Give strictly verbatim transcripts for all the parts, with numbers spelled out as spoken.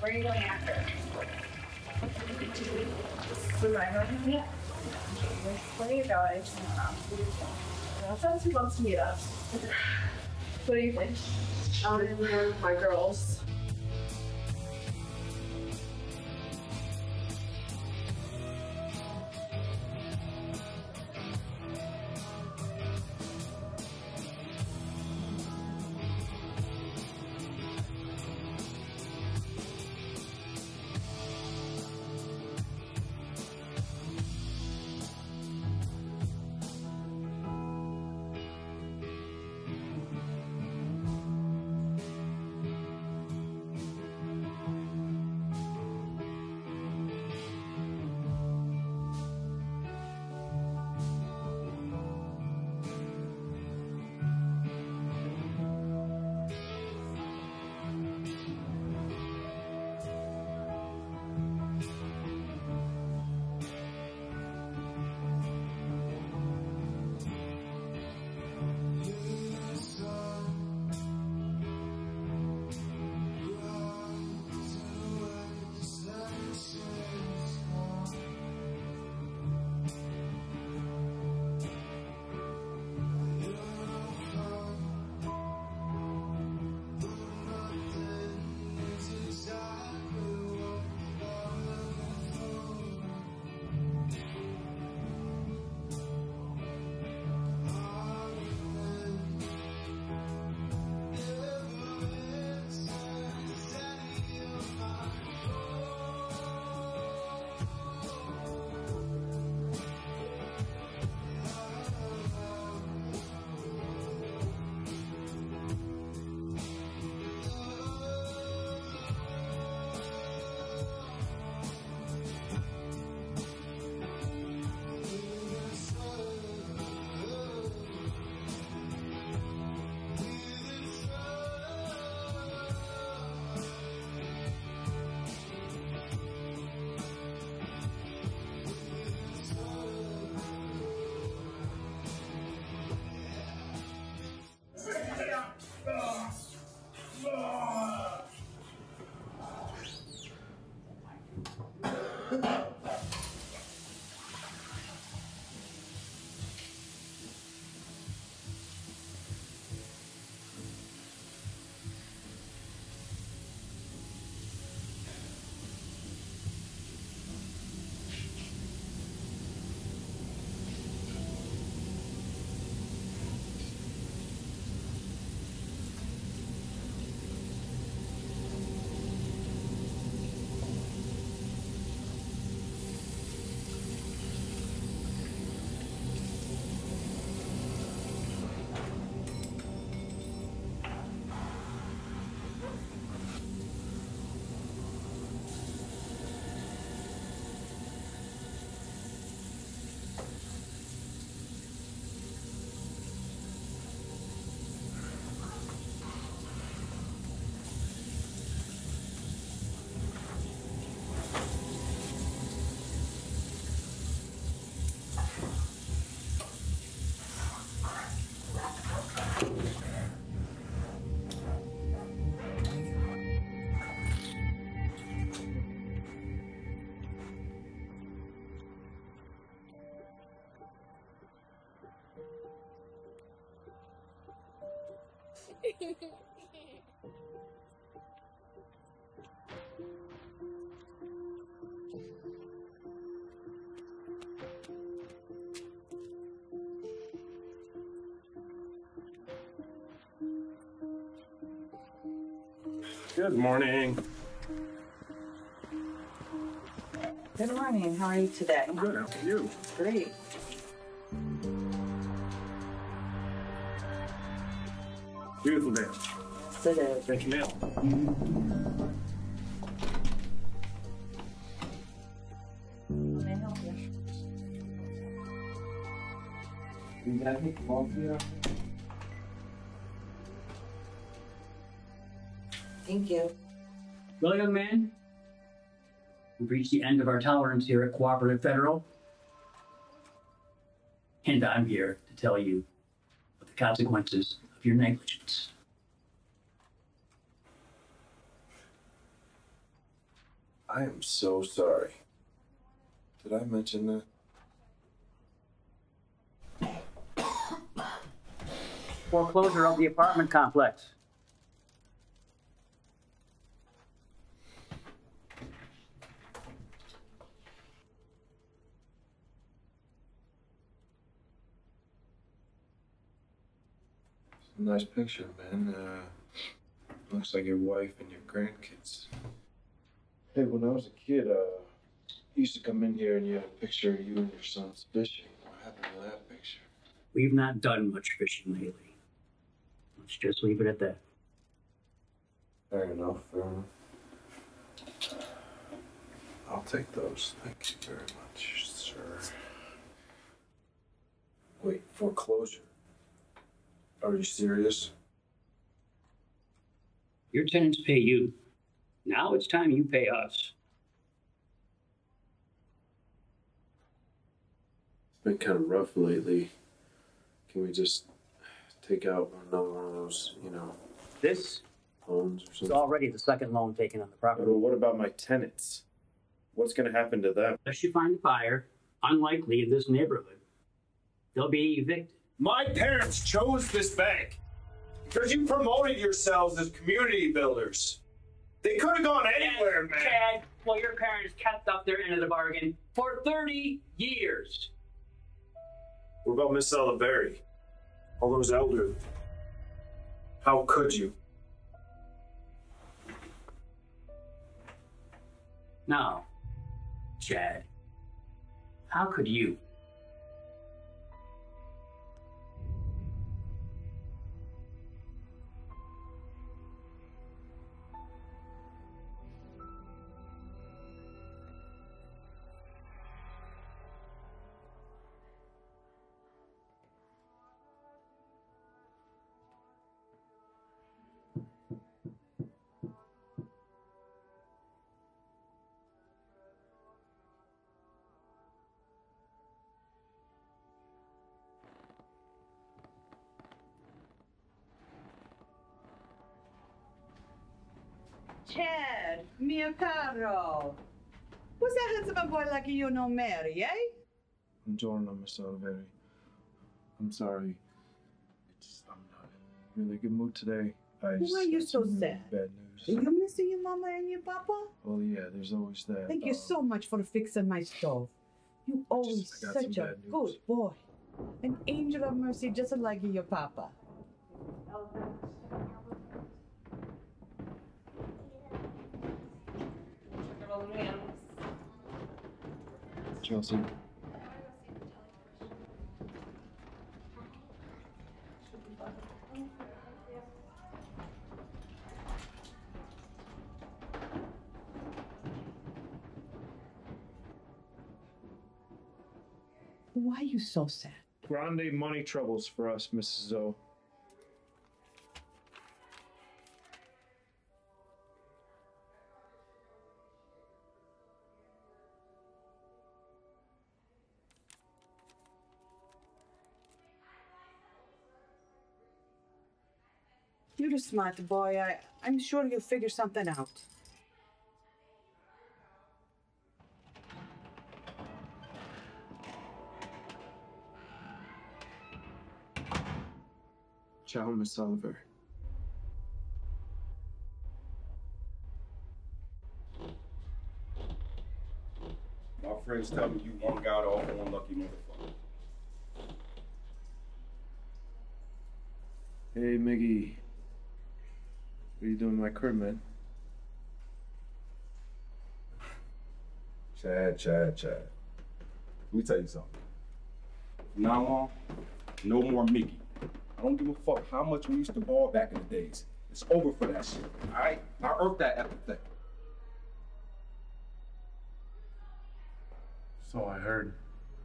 Where are you going after? Where am I going? Yeah. Where are you going? I don't know. Friends who wants to meet us. What do you think? I'm in there with my girls. Good morning. Good morning. How are you today? I'm good. How are you? Great. Beautiful day. Sit down. Thank you, Neil. May I help you? You got me off here? Thank you. Well, young man, we've reached the end of our tolerance here at Cooperative Federal. And I'm here to tell you of the consequences of your negligence. I am so sorry. Did I mention that? Foreclosure of the apartment complex. It's a nice picture, man. Uh, looks like your wife and your grandkids. Hey, when I was a kid, uh, you used to come in here and you had a picture of you and your sons fishing. What happened to that picture? We've not done much fishing lately. Let's just leave it at that. Fair enough, fair enough. I'll take those. Thank you very much, sir. Wait, foreclosure? Are you serious? Your tenants pay you. Now it's time you pay us. It's been kind of rough lately. Can we just take out another one of those, you know, This loans or is something? already the second loan taken on the property. But what about my tenants? What's going to happen to them? Unless you find a buyer, unlikely in this neighborhood, they'll be evicted. My parents chose this bank because you promoted yourselves as community builders. They could have gone anywhere, man. Chad, well, your parents kept up their end of the bargain for thirty years. What about Miss Oliveri? All those elderly. How could you? No, Chad. How could you? Chad, mio caro. Who's that handsome boy like you no marry, eh? Buongiorno, Miss Oliveri. I'm sorry. It's, I'm not in a really good mood today. I Why are you had so some really sad? Bad Are news. you missing your mama and your papa? Well, yeah, there's always that. Thank you uh, so much for fixing my stove. You always I got some such a bad news. good boy. An angel of mercy just like your papa. Chelsea. Why are you so sad? Grande money troubles for us, Missus O. You're a smart boy. I, I'm sure you'll figure something out. Ciao, Miss Oliver. My friends tell me you one got off one lucky motherfucker. Hey, Miggy. What are you doing in my crib, man? Chad, Chad, Chad. Let me tell you something. From now on, no more Mickey. I don't give a fuck how much we used to ball back in the days. It's over for that shit. Alright? I earned that epithet. So I heard.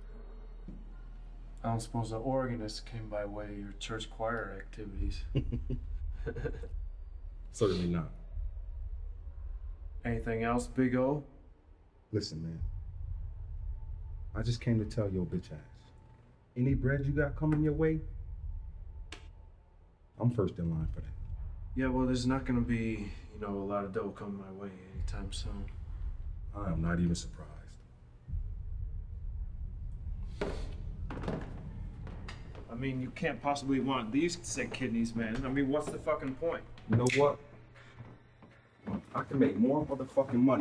I don't suppose the organist came by way of your church choir activities. Certainly not. Anything else, Big O? Listen, man. I just came to tell your bitch ass. Any bread you got coming your way, I'm first in line for that. Yeah, well, there's not gonna be, you know, a lot of dough coming my way anytime soon. I am not even surprised. I mean, you can't possibly want these sick kidneys, man. I mean, what's the fucking point? You know what? I can make more motherfucking money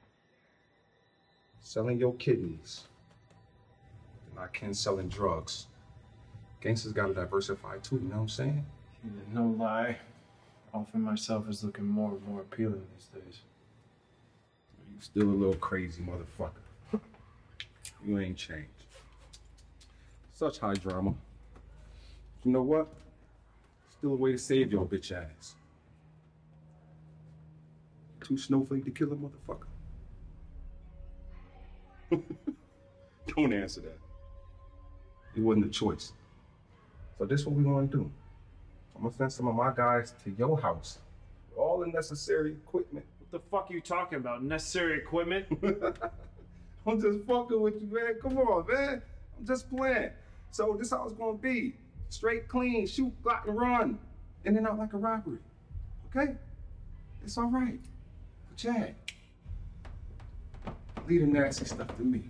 selling your kidneys than I can selling drugs. Gangsters gotta diversify too, you know what I'm saying? Yeah, no lie. Offering myself is looking more and more appealing these days. You still a little crazy motherfucker. You ain't changed. Such high drama. You know what? Still a way to save your bitch ass. Too snowflake to kill a motherfucker. Don't answer that. It wasn't a choice. So this is what we're gonna do. I'm gonna send some of my guys to your house with all the necessary equipment. What the fuck are you talking about? Necessary equipment? I'm just fucking with you, man. Come on, man. I'm just playing. So this how it's gonna be. Straight, clean, shoot, block, and run. In and out like a robbery. Okay? It's all right. But Chad, leave the nasty stuff to me.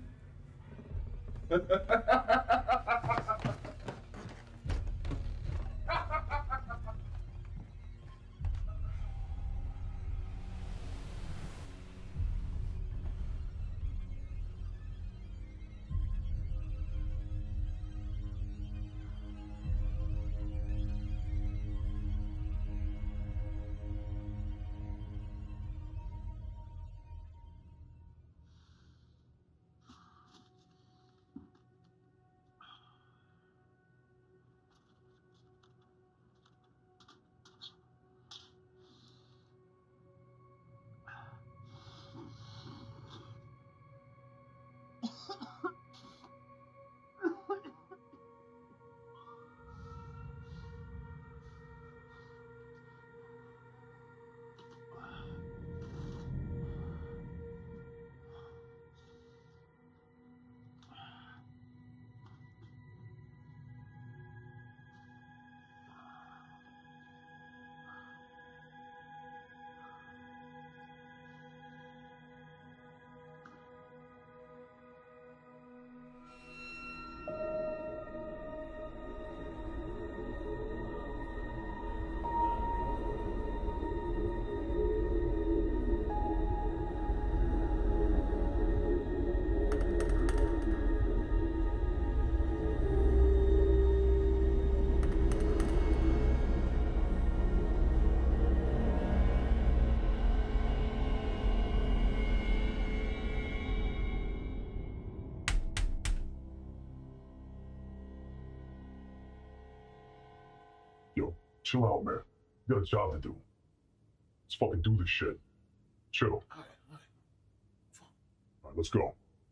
Yo, chill out, man. You got a job to do. Let's fucking do this shit. Chill. All right, all right. All right, let's go.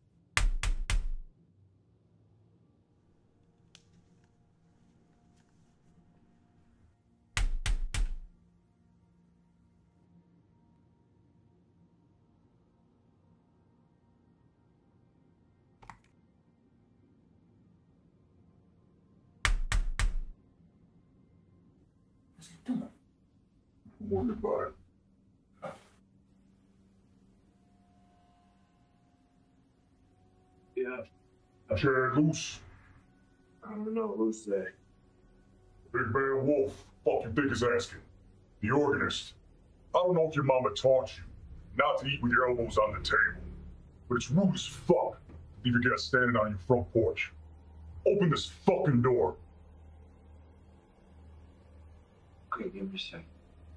I'm worried about it. Yeah. Chair loose. I don't know who's there. Big man Wolf. Fuck you think is asking? The organist. I don't know if your mama taught you not to eat with your elbows on the table, but it's rude as fuck to leave your guest standing on your front porch. Open this fucking door. Okay, give me a second.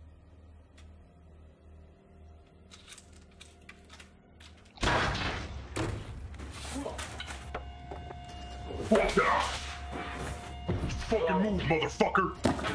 Fuck down! Fucking move, motherfucker!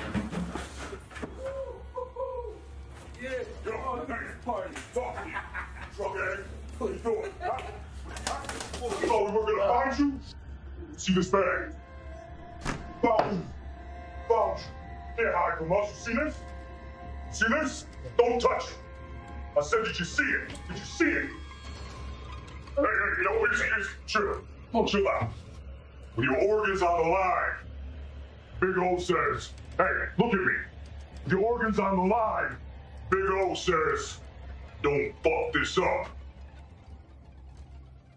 Yeah, Yo, hey, party. fuck you! Drughead! What are you doing? Huh? Huh? You thought we were gonna find you? See this bag? Found you! Found you! Can't hide from us. You see this? See this? Don't touch it! I said, did you see it? Did you see it? Hey, hey, you know, easy, easy. Chill. Oh, chill out. With your organs on the line, Big O says, hey, look at me. With your organs on the line, Big O says, don't fuck this up.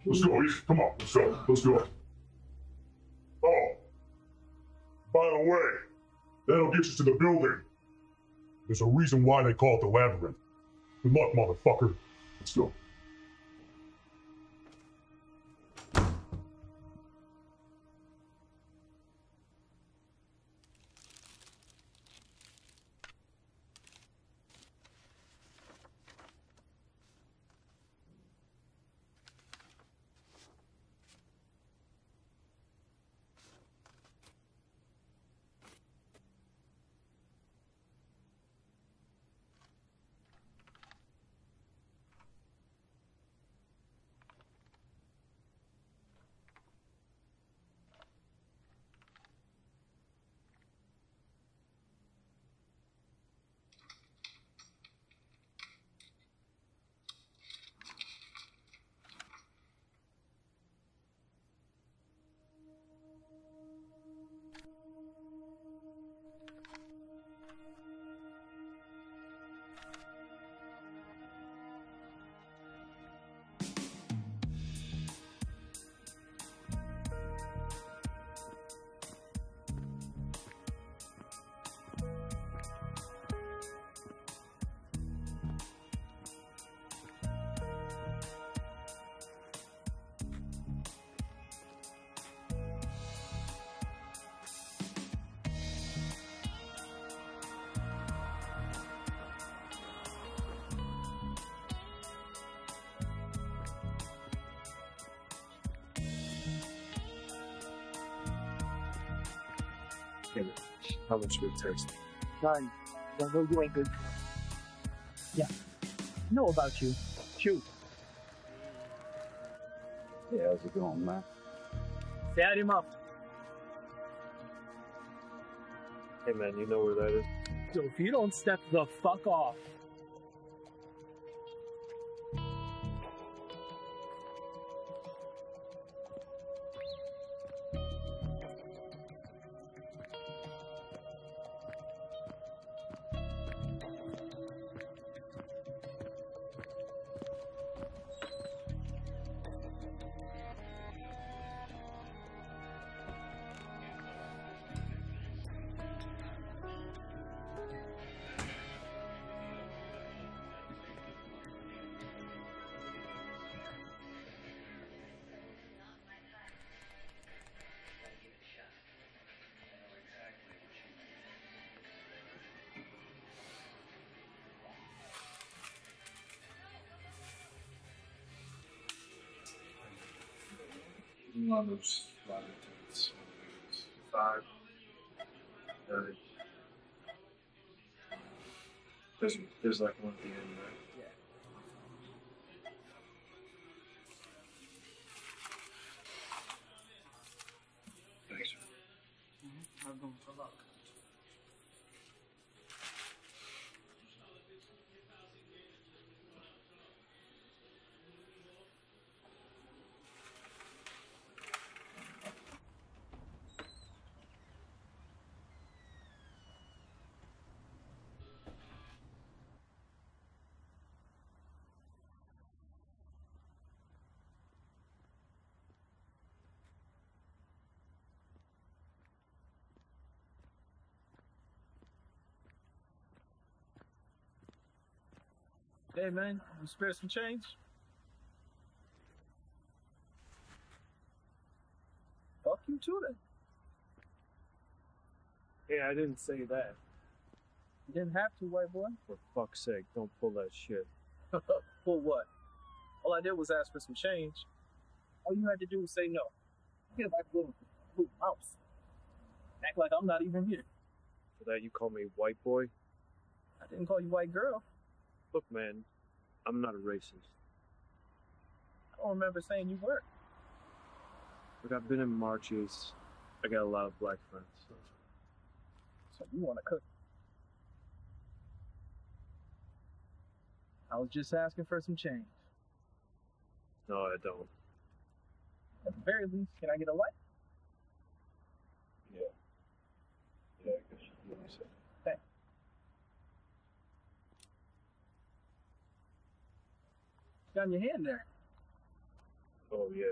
Let's go. Come on, let's go. Let's go. Oh, by the way, that'll get you to the building. There's a reason why they call it the labyrinth. Good luck, motherfucker. Let's go. How much would it taste? Son, don't know you ain't good. Yeah. Know about you. Shoot. Yeah, how's it going, man? Set him up. Hey man, you know where that is? So if you don't step the fuck off. One of those laboratories. Five. Thirty. There's, there's like one at the end, right? Yeah. Thanks. Mm-hmm. I'm going for luck. Hey man, you spare some change? Fuck you too then. Hey, I didn't say that. You didn't have to, white boy. For fuck's sake, don't pull that shit. Pull what? All I did was ask for some change. All you had to do was say no. Feel like a little, little mouse. Act like I'm not even here. For that you call me white boy? I didn't call you white girl. Look, man, I'm not a racist. I don't remember saying you were. Look, I've been in marches. I got a lot of black friends. So, so you want to cook? I was just asking for some change. No, I don't. At the very least, can I get a light? Yeah. Yeah, I guess you can say. Thanks. Got in your hand there. Oh, yeah.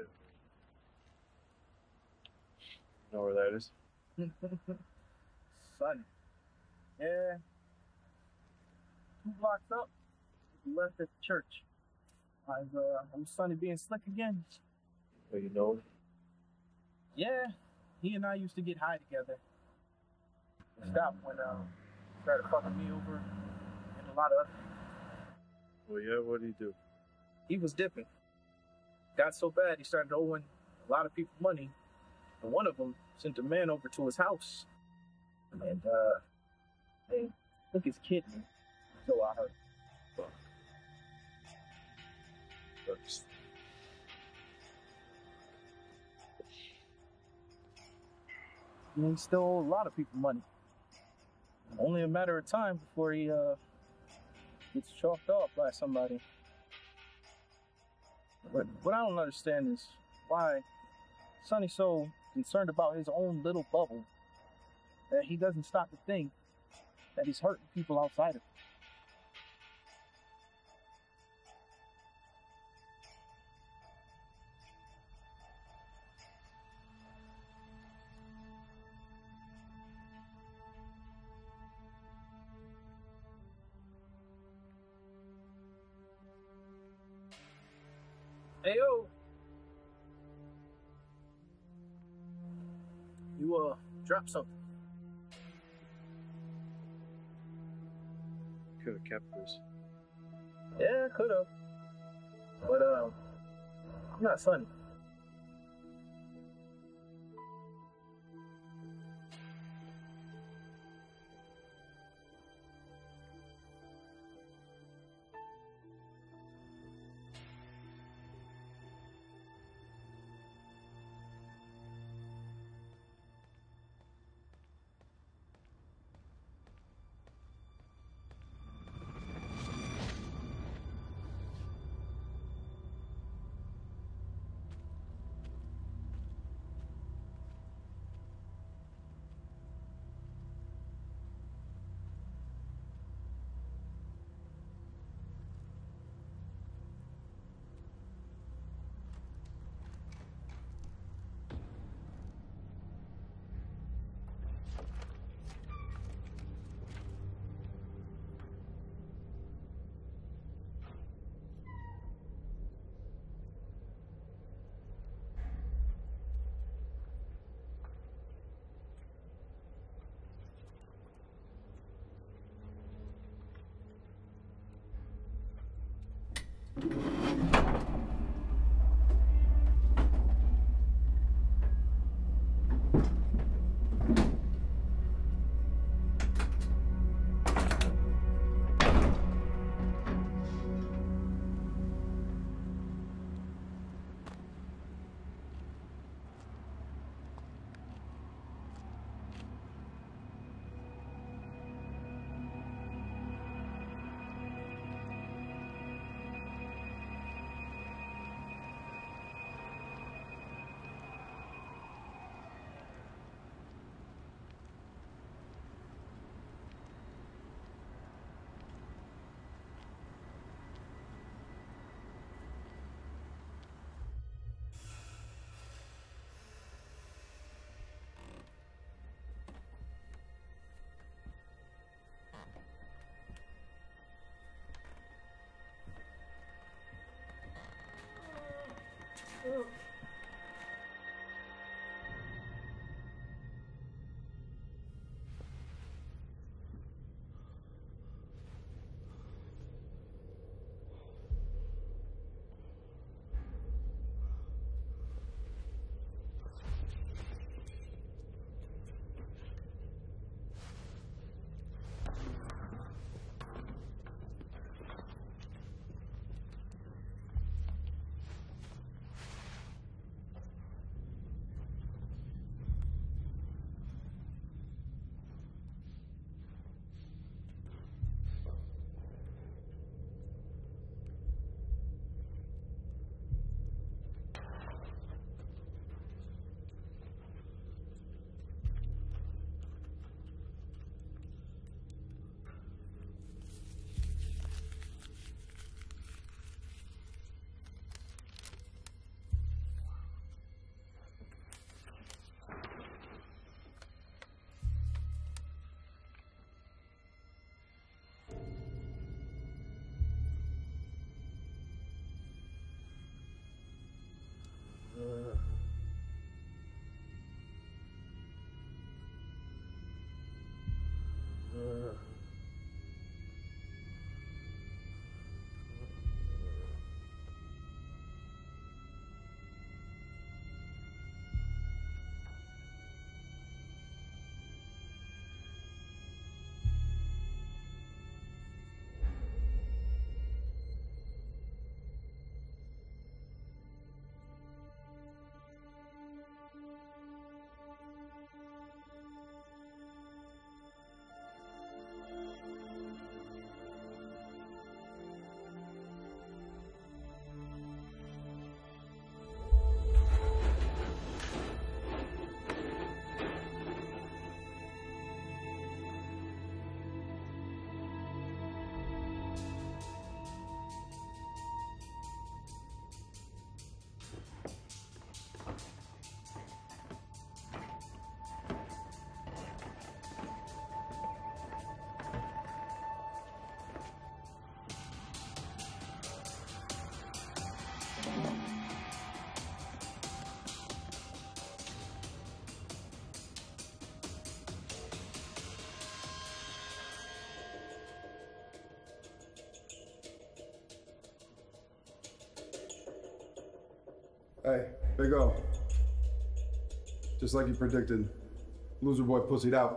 Know where that is? Sunny. Yeah. Two blocks up. Left at the church. I've, uh, I'm Sonny being slick again. Oh, you know him? Yeah. He and I used to get high together. He stopped when, uh, he started fucking me over and a lot of other people. Oh, yeah? What did he do? He was dipping. Got so bad, he started owing a lot of people money. And one of them sent a man over to his house. And, uh, they took his kidney. So I heard. Fuck. That's... And he still owed a lot of people money. Only a matter of time before he, uh, gets chalked off by somebody. But what I don't understand is why Sonny's so concerned about his own little bubble that he doesn't stop to think that he's hurting people outside of it. Hey, yo. You, uh, dropped something. Could have kept this. Yeah, could have. But, um, I'm not Sonny. Hey, big O. Just like you predicted, loser boy pussied out.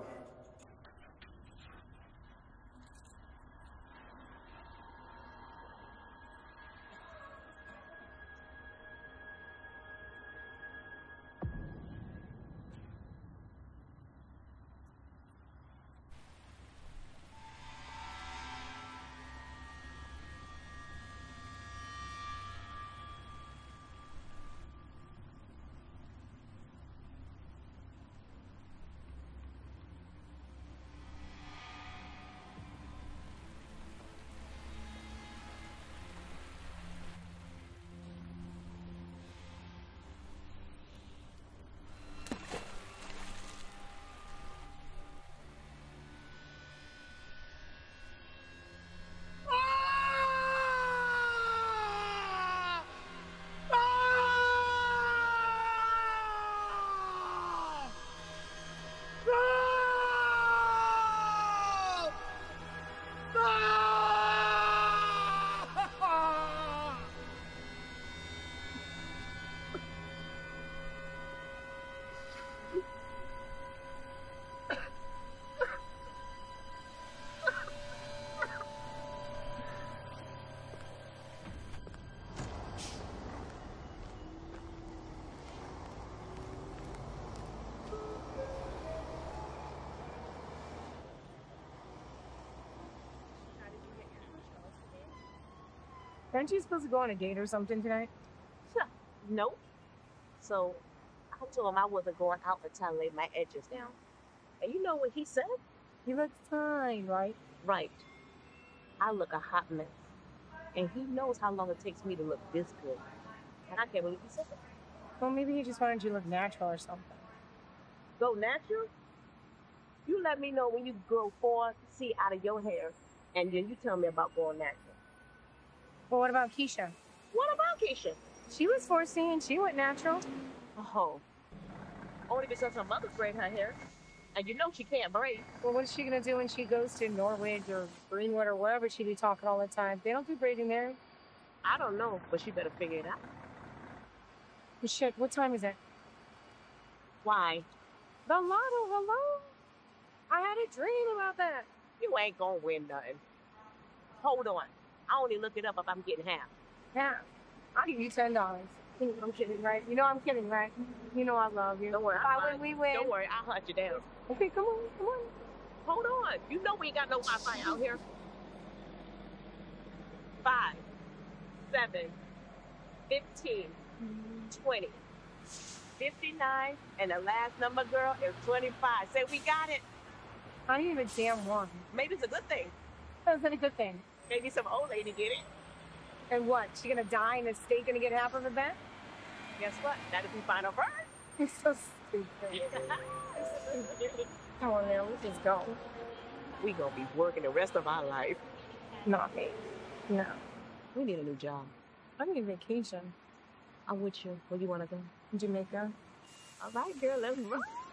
Aren't you supposed to go on a date or something tonight? Nope. So I told him I wasn't going out until I laid my edges down. And you know what he said? You look fine, right? Right. I look a hot mess. And he knows how long it takes me to look this good. And I can't believe he said that. Well, maybe he just wanted you to look natural or something. Go natural? You let me know when you grow four C out of your hair, and then you tell me about going natural. Well, what about Keisha? What about Keisha? She was four C and she went natural. Oh. Only because her mother braid her hair. And you know she can't braid. Well, what is she going to do when she goes to Norwich or Greenwood or wherever she be talking all the time? They don't do braiding there. I don't know, but she better figure it out. Well, shit, what time is it? Why? The lotto, hello? I had a dream about that. You ain't gonna win nothing. Hold on. I only look it up if I'm getting half. Yeah. I'll give you ten dollars. I'm kidding, right? You know I'm kidding, right? You know I love you. Don't worry. If I win, we win. Don't worry, I'll hunt you down. Okay, come on, come on. Hold on. You know we ain't got no Wi-Fi out here. Five, seven, fifteen, twenty, fifty-nine, and the last number, girl, is twenty-five. Say we got it. I didn't even damn one. Maybe it's a good thing. That's not a good thing. Maybe some old lady get it. And what? She gonna die and the state gonna get half of the bet? Guess what? Not if we find a bird. You're so stupid. Come on, man, let's just go. We gonna be working the rest of our life. Not me. No. We need a new job. I need a vacation. I'm with you. Where you wanna go? Jamaica. All right, girl, let's run.